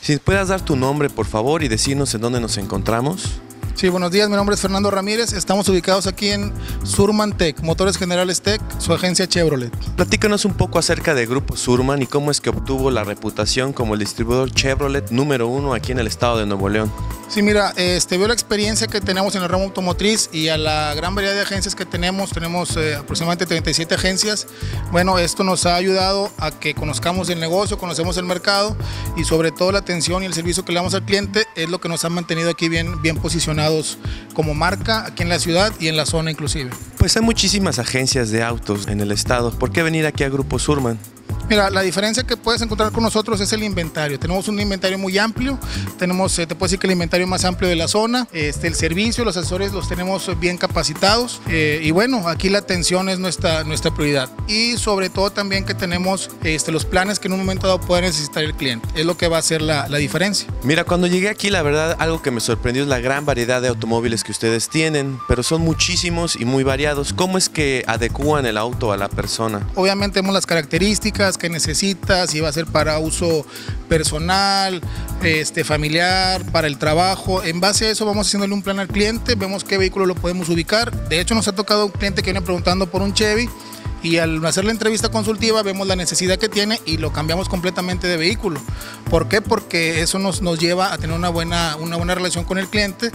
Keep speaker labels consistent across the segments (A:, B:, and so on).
A: Si puedas dar tu nombre, por favor, y decirnos en dónde nos encontramos.
B: Sí, buenos días, mi nombre es Fernando Ramírez, estamos ubicados aquí en Surman Tech, Motores Generales Tech, su agencia Chevrolet.
A: Platícanos un poco acerca de Grupo Surman y cómo es que obtuvo la reputación como el distribuidor Chevrolet número 1 aquí en el estado de Nuevo León.
B: Sí, mira, veo la experiencia que tenemos en el ramo automotriz y a la gran variedad de agencias que tenemos aproximadamente 37 agencias. Bueno, esto nos ha ayudado a que conozcamos el negocio, conocemos el mercado y sobre todo la atención y el servicio que le damos al cliente es lo que nos ha mantenido aquí bien posicionados como marca aquí en la ciudad y en la zona inclusive.
A: Pues hay muchísimas agencias de autos en el estado. ¿Por qué venir aquí a Grupo Surman?
B: Mira, la diferencia que puedes encontrar con nosotros es el inventario. Tenemos un inventario muy amplio, te puedo decir que el inventario más amplio de la zona, el servicio, los asesores los tenemos bien capacitados y bueno, aquí la atención es nuestra prioridad y sobre todo también que tenemos los planes que en un momento dado pueda necesitar el cliente, es lo que va a hacer la diferencia.
A: Mira, cuando llegué aquí la verdad algo que me sorprendió es la gran variedad de automóviles que ustedes tienen, pero son muchísimos y muy variados. ¿Cómo es que adecúan el auto a la persona?
B: Obviamente vemos las características que necesitas, si va a ser para uso personal, familiar, para el trabajo. En base a eso vamos haciéndole un plan al cliente, vemos qué vehículo lo podemos ubicar. De hecho nos ha tocado un cliente que viene preguntando por un Chevy y al hacer la entrevista consultiva vemos la necesidad que tiene y lo cambiamos completamente de vehículo. ¿Por qué? Porque eso nos lleva a tener una buena relación con el cliente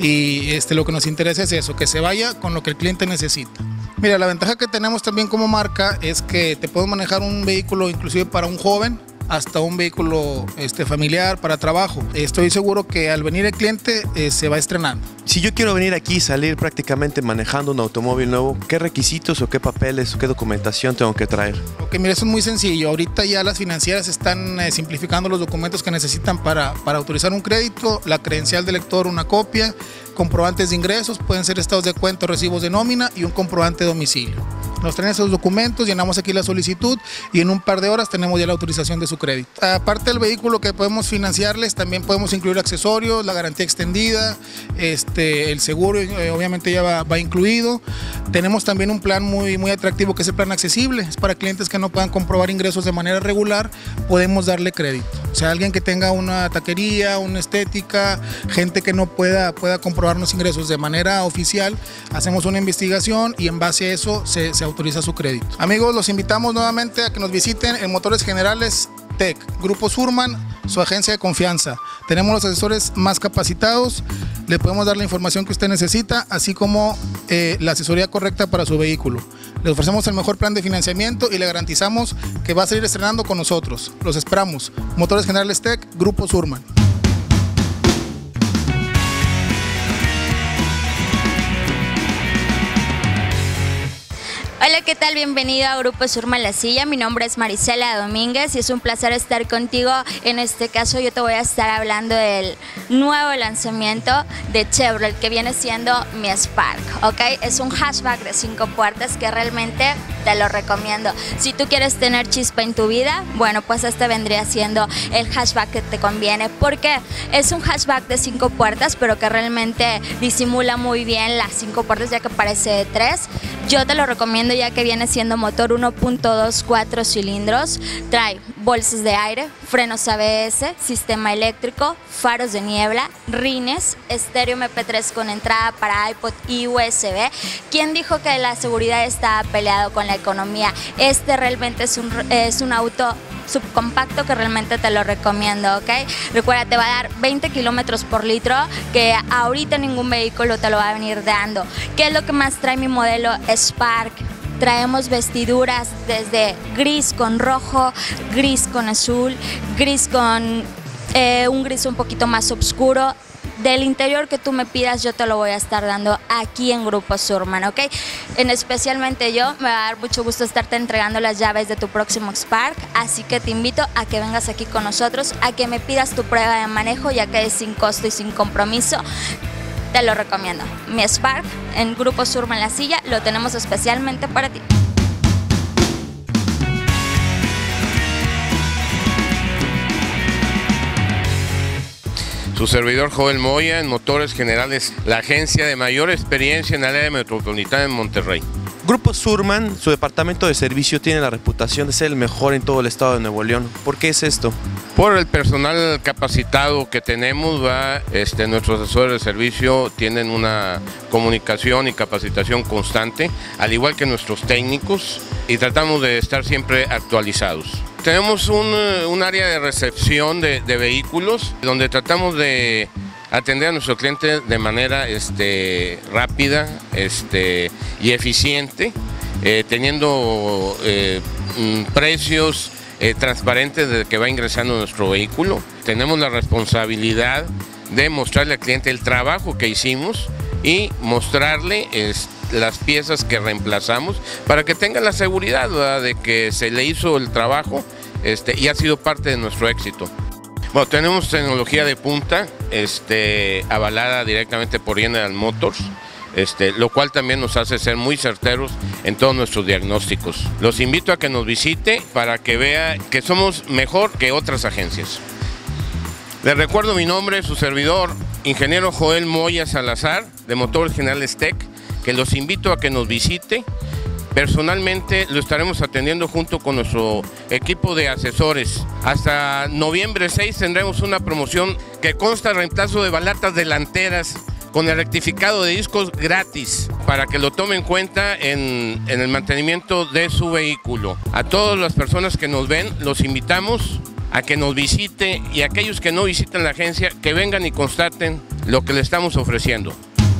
B: y lo que nos interesa es eso, que se vaya con lo que el cliente necesita. Mira, la ventaja que tenemos también como marca es que te puedes manejar un vehículo inclusive para un joven, hasta un vehículo familiar para trabajo. Estoy seguro que al venir el cliente se va estrenando.
A: Si yo quiero venir aquí y salir prácticamente manejando un automóvil nuevo, ¿qué requisitos o qué papeles o qué documentación tengo que traer?
B: Ok, mira, eso es muy sencillo. Ahorita ya las financieras están simplificando los documentos que necesitan para autorizar un crédito, la credencial de lector, una copia, comprobantes de ingresos, pueden ser estados de cuenta, recibos de nómina y un comprobante de domicilio. Nos traen esos documentos, llenamos aquí la solicitud y en un par de horas tenemos ya la autorización de su crédito. Aparte del vehículo que podemos financiarles, también podemos incluir accesorios, la garantía extendida, el seguro obviamente ya va incluido. Tenemos también un plan muy atractivo que es el plan accesible, es para clientes que no puedan comprobar ingresos de manera regular, podemos darle crédito. O sea, alguien que tenga una taquería, una estética, gente que no pueda comprobarnos ingresos de manera oficial, hacemos una investigación y en base a eso se autoriza su crédito. Amigos, los invitamos nuevamente a que nos visiten en Motores Generales Tech, Grupo Surman, su agencia de confianza. Tenemos los asesores más capacitados, le podemos dar la información que usted necesita, así como la asesoría correcta para su vehículo. Le ofrecemos el mejor plan de financiamiento y le garantizamos que va a salir estrenando con nosotros. Los esperamos. Motores Generales Tech, Grupo Surman.
C: Hola, ¿qué tal? Bienvenido a Grupo Surman La Silla. Mi nombre es Marisela Domínguez y es un placer estar contigo. En este caso yo te voy a estar hablando del nuevo lanzamiento de Chevrolet que viene siendo mi Spark, ¿ok? Es un hatchback de 5 puertas que realmente te lo recomiendo. Si tú quieres tener chispa en tu vida, bueno, pues este vendría siendo el hatchback que te conviene. ¿Por qué? Es un hatchback de 5 puertas, pero que realmente disimula muy bien las 5 puertas ya que parece de 3. Yo te lo recomiendo ya que viene siendo motor 1.2 4 cilindros, trae bolsas de aire, frenos ABS, sistema eléctrico, faros de niebla, rines, estéreo MP3 con entrada para iPod y USB. ¿Quién dijo que la seguridad estaba peleado con la economía? Este realmente es un auto subcompacto que realmente te lo recomiendo, ¿ok? Recuerda, te va a dar 20 kilómetros por litro, que ahorita ningún vehículo te lo va a venir dando. ¿Qué es lo que más trae mi modelo Spark? Traemos vestiduras desde gris con rojo, gris con azul, gris con un gris un poquito más oscuro. Del interior que tú me pidas yo te lo voy a estar dando aquí en Grupo Surman, ¿ok? Especialmente yo, me va a dar mucho gusto estarte entregando las llaves de tu próximo Spark, así que te invito a que vengas aquí con nosotros, a que me pidas tu prueba de manejo, ya que es sin costo y sin compromiso. Te lo recomiendo. Mi Spark en Grupo Surman La Silla lo tenemos especialmente para ti.
D: Su servidor Joel Moya en Motores Generales, la agencia de mayor experiencia en el área metropolitana de Monterrey.
A: Grupo Surman, su departamento de servicio, tiene la reputación de ser el mejor en todo el estado de Nuevo León. ¿Por qué es esto?
D: Por el personal capacitado que tenemos, nuestros asesores de servicio tienen una comunicación y capacitación constante, al igual que nuestros técnicos, y tratamos de estar siempre actualizados. Tenemos un área de recepción de vehículos, donde tratamos de atender a nuestro cliente de manera rápida y eficiente, teniendo precios transparentes desde que va ingresando nuestro vehículo. Tenemos la responsabilidad de mostrarle al cliente el trabajo que hicimos y mostrarle las piezas que reemplazamos para que tenga la seguridad, ¿verdad?, de que se le hizo el trabajo y ha sido parte de nuestro éxito. Bueno, tenemos tecnología de punta, avalada directamente por General Motors, lo cual también nos hace ser muy certeros en todos nuestros diagnósticos. Los invito a que nos visite para que vea que somos mejor que otras agencias. Les recuerdo mi nombre, su servidor, ingeniero Joel Moya Salazar, de Motores Generales Tech, que los invito a que nos visite. Personalmente lo estaremos atendiendo junto con nuestro equipo de asesores. Hasta noviembre 6 tendremos una promoción que consta reemplazo de balatas delanteras con el rectificado de discos gratis, para que lo tomen en cuenta en el mantenimiento de su vehículo. A todas las personas que nos ven, los invitamos a que nos visite, y a aquellos que no visiten la agencia, que vengan y constaten lo que le estamos ofreciendo.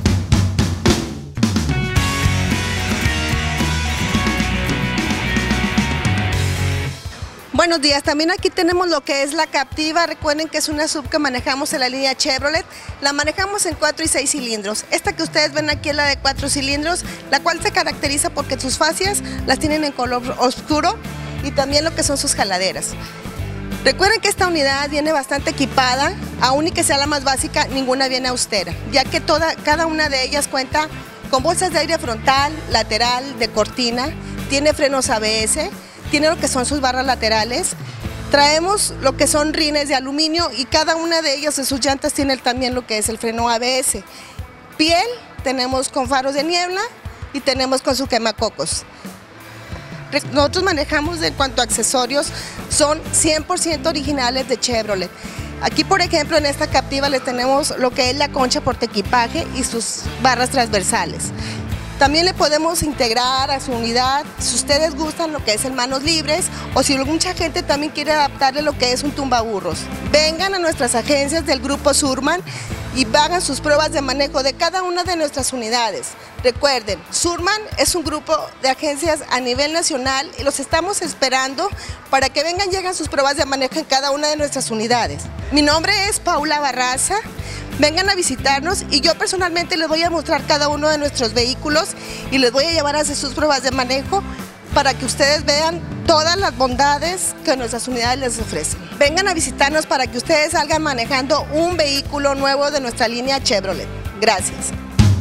E: Buenos días, también aquí tenemos lo que es la Captiva. Recuerden que es una sub que manejamos en la línea Chevrolet. La manejamos en 4 y 6 cilindros. Esta que ustedes ven aquí es la de 4 cilindros, la cual se caracteriza porque sus fascias las tienen en color oscuro, y también lo que son sus jaladeras. Recuerden que esta unidad viene bastante equipada, aun y que sea la más básica, ninguna viene austera, ya que cada una de ellas cuenta con bolsas de aire frontal, lateral, de cortina, tiene frenos ABS, tiene lo que son sus barras laterales, traemos lo que son rines de aluminio, y cada una de ellas de sus llantas tiene también lo que es el freno ABS. Piel tenemos con faros de niebla y tenemos con su quemacocos. Nosotros manejamos, en cuanto a accesorios, son 100% originales de Chevrolet. Aquí, por ejemplo, en esta Captiva le tenemos lo que es la concha portaequipaje y sus barras transversales. También le podemos integrar a su unidad, si ustedes gustan, lo que es el manos libres, o si mucha gente también quiere adaptarle lo que es un tumbaburros. Vengan a nuestras agencias del Grupo Surman y hagan sus pruebas de manejo de cada una de nuestras unidades. Recuerden, Surman es un grupo de agencias a nivel nacional, y los estamos esperando para que vengan y hagan sus pruebas de manejo en cada una de nuestras unidades. Mi nombre es Paula Barraza. Vengan a visitarnos, y yo personalmente les voy a mostrar cada uno de nuestros vehículos y les voy a llevar a hacer sus pruebas de manejo para que ustedes vean todas las bondades que nuestras unidades les ofrecen. Vengan a visitarnos para que ustedes salgan manejando un vehículo nuevo de nuestra línea Chevrolet. Gracias.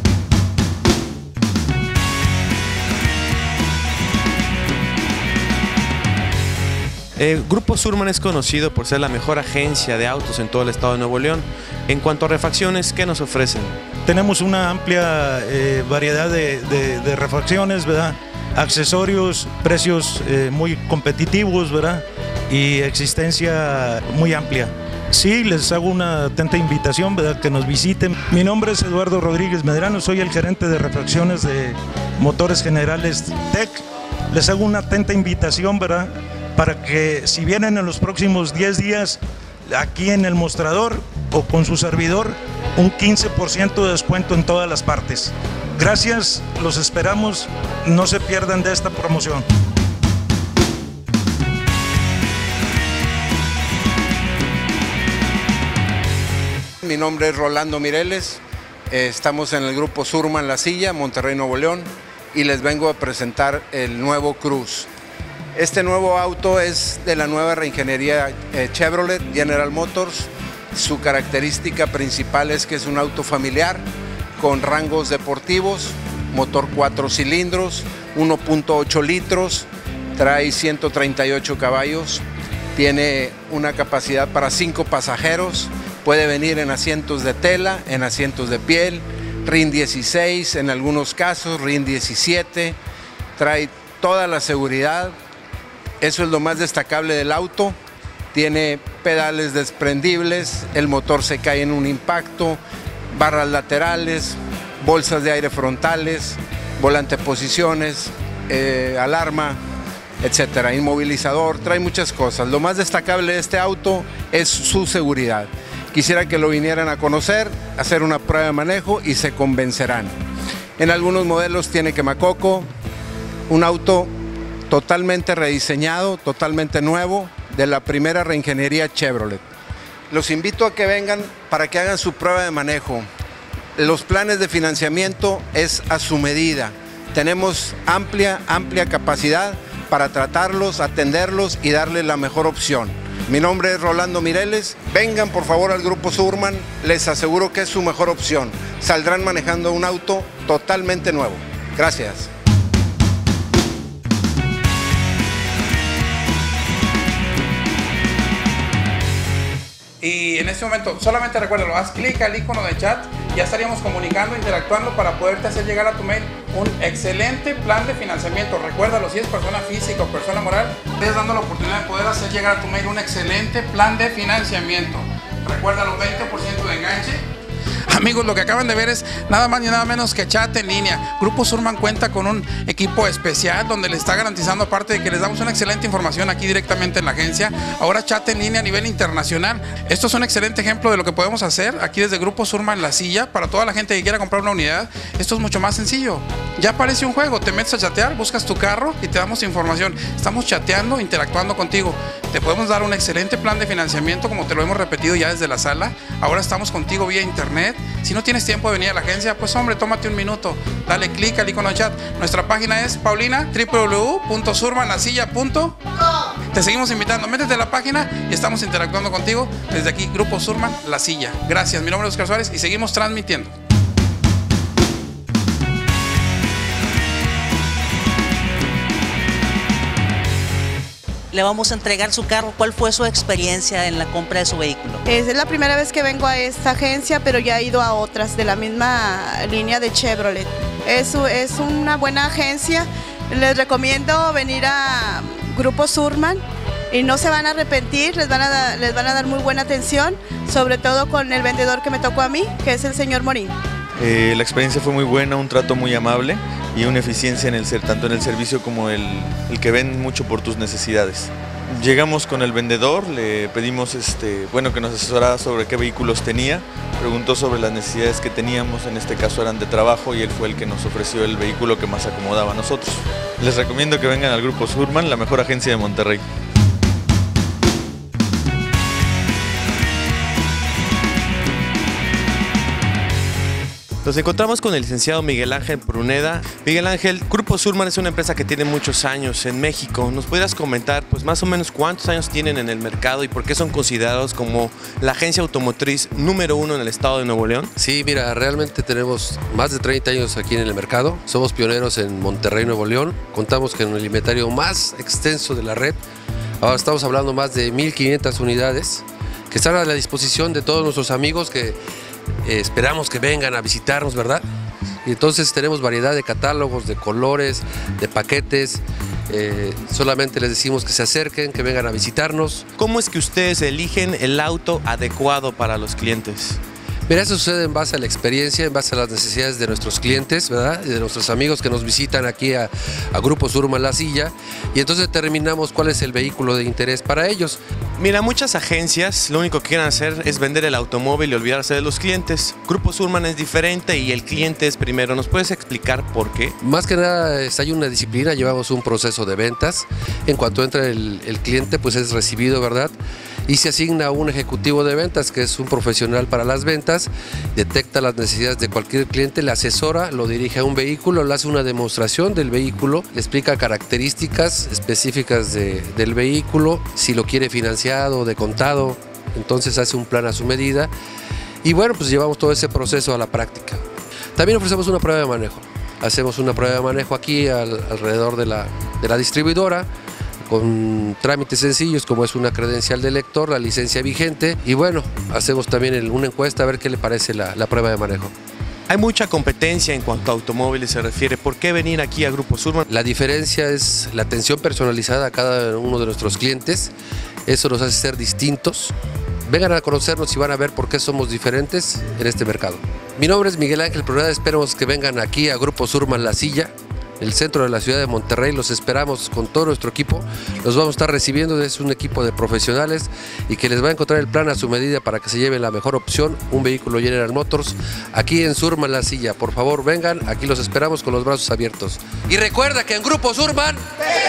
A: Grupo Surman es conocido por ser la mejor agencia de autos en todo el estado de Nuevo León. En cuanto a refacciones, ¿qué nos ofrecen?
F: Tenemos una amplia variedad de refacciones, ¿verdad? Accesorios, precios muy competitivos, ¿verdad? Y existencia muy amplia. Sí, les hago una atenta invitación, ¿verdad?, que nos visiten. Mi nombre es Eduardo Rodríguez Medrano, soy el gerente de refacciones de Motores Generales Tech. Les hago una atenta invitación, ¿verdad?, para que si vienen en los próximos 10 días aquí en el mostrador o con su servidor, un 15% de descuento en todas las partes. Gracias, los esperamos, no se pierdan de esta promoción.
G: Mi nombre es Rolando Mireles, estamos en el Grupo Surman La Silla, Monterrey, Nuevo León, y les vengo a presentar el nuevo Cruz. Este nuevo auto es de la nueva reingeniería Chevrolet General Motors. Su característica principal es que es un auto familiar con rangos deportivos, motor 4 cilindros, 1.8 litros, trae 138 caballos, tiene una capacidad para 5 pasajeros, puede venir en asientos de tela, en asientos de piel, RIN 16 en algunos casos, RIN 17, trae toda la seguridad, eso es lo más destacable del auto. Tiene pedales desprendibles, el motor se cae en un impacto, barras laterales, bolsas de aire frontales, volante posiciones, alarma, etcétera, inmovilizador, trae muchas cosas. Lo más destacable de este auto es su seguridad. Quisiera que lo vinieran a conocer, hacer una prueba de manejo y se convencerán. En algunos modelos tiene quemacoco, un auto totalmente rediseñado, totalmente nuevo, de la primera reingeniería Chevrolet. Los invito a que vengan para que hagan su prueba de manejo. Los planes de financiamiento es a su medida. Tenemos amplia capacidad para tratarlos, atenderlos y darles la mejor opción. Mi nombre es Rolando Mireles. Vengan por favor al Grupo Surman, les aseguro que es su mejor opción. Saldrán manejando un auto totalmente nuevo. Gracias.
H: Y en este momento solamente recuérdalo, haz clic al icono de chat, ya estaríamos comunicando, interactuando para poderte hacer llegar a tu mail un excelente plan de financiamiento. Recuérdalo, si es persona física o persona moral, estás dando la oportunidad de poder hacer llegar a tu mail un excelente plan de financiamiento. Recuérdalo, 20% de enganche. Amigos, lo que acaban de ver es nada más ni nada menos que chat en línea. Grupo Surman cuenta con un equipo especial donde les está garantizando, aparte de que les damos una excelente información aquí directamente en la agencia, ahora chat en línea a nivel internacional. Esto es un excelente ejemplo de lo que podemos hacer aquí desde Grupo Surman La Silla. Para toda la gente que quiera comprar una unidad, esto es mucho más sencillo. Ya parece un juego, te metes a chatear, buscas tu carro y te damos información. Estamos chateando, interactuando contigo. Te podemos dar un excelente plan de financiamiento, como te lo hemos repetido ya desde la sala. Ahora estamos contigo vía internet. Si no tienes tiempo de venir a la agencia, pues hombre, tómate un minuto, dale clic al icono de chat. Nuestra página es Paulina, www.surmanlasilla.com. Te seguimos invitando, métete a la página y estamos interactuando contigo desde aquí, Grupo Surman La Silla. Gracias, mi nombre es Oscar Suárez y seguimos transmitiendo.
I: Le vamos a entregar su carro. ¿Cuál fue su experiencia en la compra de su vehículo?
E: Es la primera vez que vengo a esta agencia, pero ya he ido a otras de la misma línea de Chevrolet. Es una buena agencia. Les recomiendo venir a Grupo Surman y no se van a arrepentir, les van a dar muy buena atención, sobre todo con el vendedor que me tocó a mí, que es el señor Morín.
J: La experiencia fue muy buena, un trato muy amable y una eficiencia tanto en el servicio como el que ven mucho por tus necesidades. Llegamos con el vendedor, le pedimos que nos asesorara sobre qué vehículos tenía, preguntó sobre las necesidades que teníamos, en este caso eran de trabajo, y él fue el que nos ofreció el vehículo que más acomodaba a nosotros. Les recomiendo que vengan al Grupo Surman, la mejor agencia de Monterrey.
A: Nos encontramos con el licenciado Miguel Ángel Pruneda. Miguel Ángel, Grupo Surman es una empresa que tiene muchos años en México. ¿Nos podrías comentar pues más o menos cuántos años tienen en el mercado y por qué son considerados como la agencia automotriz número 1 en el estado de Nuevo León?
K: Sí, mira, realmente tenemos más de 30 años aquí en el mercado. Somos pioneros en Monterrey, Nuevo León. Contamos con el inventario más extenso de la red. Ahora estamos hablando más de 1,500 unidades que están a la disposición de todos nuestros amigos que esperamos que vengan a visitarnos, ¿verdad? Y entonces tenemos variedad de catálogos, de colores, de paquetes. Solamente les decimos que se acerquen, que vengan a visitarnos.
A: ¿Cómo es que ustedes eligen el auto adecuado para los clientes?
K: Mira, eso sucede en base a la experiencia, en base a las necesidades de nuestros clientes, ¿verdad? Y de nuestros amigos que nos visitan aquí a Grupo Surman La Silla. Y entonces determinamos cuál es el vehículo de interés para ellos.
A: Mira, muchas agencias lo único que quieren hacer es vender el automóvil y olvidarse de los clientes. Grupo Surman es diferente y el cliente es primero. ¿Nos puedes explicar por qué?
K: Más que nada hay una disciplina, llevamos un proceso de ventas. En cuanto entra el cliente, pues es recibido, ¿verdad? Y se asigna un ejecutivo de ventas, que es un profesional para las ventas, detecta las necesidades de cualquier cliente, le asesora, lo dirige a un vehículo, le hace una demostración del vehículo, le explica características específicas del vehículo, si lo quiere financiado o de contado, entonces hace un plan a su medida. Y bueno, pues llevamos todo ese proceso a la práctica. También ofrecemos una prueba de manejo. Hacemos una prueba de manejo aquí alrededor de la distribuidora, con trámites sencillos como es una credencial de lector, la licencia vigente, y bueno, hacemos también una encuesta a ver qué le parece la prueba de manejo.
A: Hay mucha competencia en cuanto a automóviles se refiere. ¿Por qué venir aquí a Grupo Surman?
K: La diferencia es la atención personalizada a cada uno de nuestros clientes. Eso nos hace ser distintos. Vengan a conocernos y van a ver por qué somos diferentes en este mercado. Mi nombre es Miguel Ángel Pruneda, esperamos que vengan aquí a Grupo Surman La Silla, el centro de la ciudad de Monterrey. Los esperamos con todo nuestro equipo, los vamos a estar recibiendo, es un equipo de profesionales y que les va a encontrar el plan a su medida para que se lleven la mejor opción, un vehículo General Motors, aquí en Surman La Silla. Por favor vengan, aquí los esperamos con los brazos abiertos. Y recuerda que en Grupo Surman...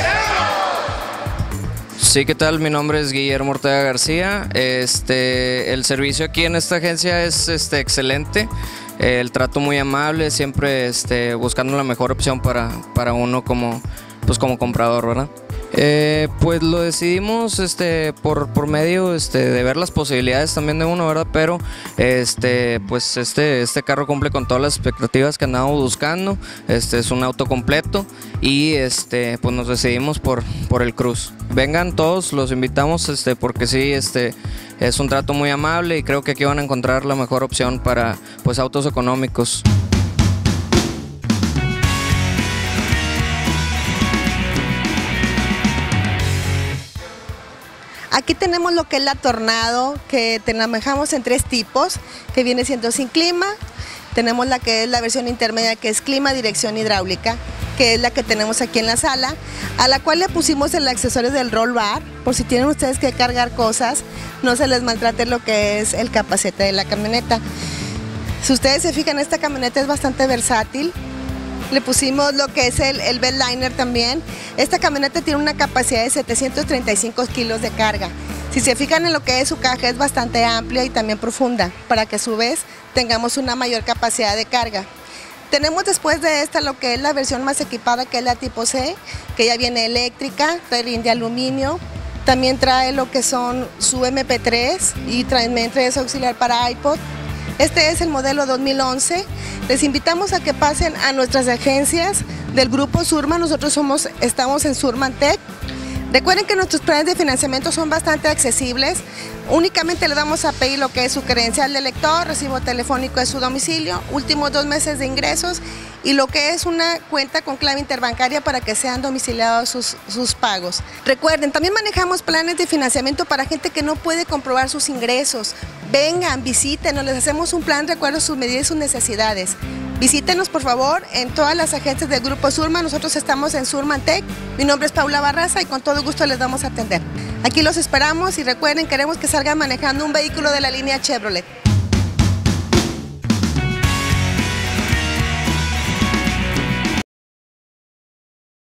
L: Sí, ¿qué tal? Mi nombre es Guillermo Ortega García. El servicio aquí en esta agencia es excelente. El trato muy amable, siempre buscando la mejor opción para uno como comprador, ¿verdad? Pues lo decidimos por medio de ver las posibilidades también de uno, ¿verdad? Pero pues este carro cumple con todas las expectativas que andábamos buscando. Es un auto completo y pues nos decidimos por el Cruz. Vengan todos, los invitamos porque sí, es un trato muy amable y creo que aquí van a encontrar la mejor opción para pues autos económicos.
E: Aquí tenemos lo que es la Tornado, que la manejamos en 3 tipos, que viene siendo sin clima. Tenemos la que es la versión intermedia, que es clima, dirección hidráulica, que es la que tenemos aquí en la sala, a la cual le pusimos el accesorio del roll bar, por si tienen ustedes que cargar cosas, no se les maltrate lo que es el capacete de la camioneta. Si ustedes se fijan, esta camioneta es bastante versátil. Le pusimos lo que es el bed liner también. Esta camioneta tiene una capacidad de 735 kilos de carga. Si se fijan en lo que es su caja, es bastante amplia y también profunda, para que a su vez tengamos una mayor capacidad de carga. Tenemos después de esta lo que es la versión más equipada, que es la tipo C, que ya viene eléctrica, trae rin de aluminio. También trae lo que son su MP3 y también trae su auxiliar para iPod. Este es el modelo 2011. Les invitamos a que pasen a nuestras agencias del Grupo Surman. Nosotros estamos en Surman Tech. Recuerden que nuestros planes de financiamiento son bastante accesibles. Únicamente le vamos a pedir lo que es su credencial de lector, recibo telefónico de su domicilio, últimos 2 meses de ingresos y lo que es una cuenta con clave interbancaria para que sean domiciliados sus pagos. Recuerden, también manejamos planes de financiamiento para gente que no puede comprobar sus ingresos. Vengan, visítenos, les hacemos un plan de acuerdo a sus medidas y sus necesidades. Visítenos por favor en todas las agencias del Grupo Surman. Nosotros estamos en Surman Tech. Mi nombre es Paula Barraza y con todo gusto les vamos a atender. Aquí los esperamos y recuerden, queremos que salgan manejando un vehículo de la línea Chevrolet.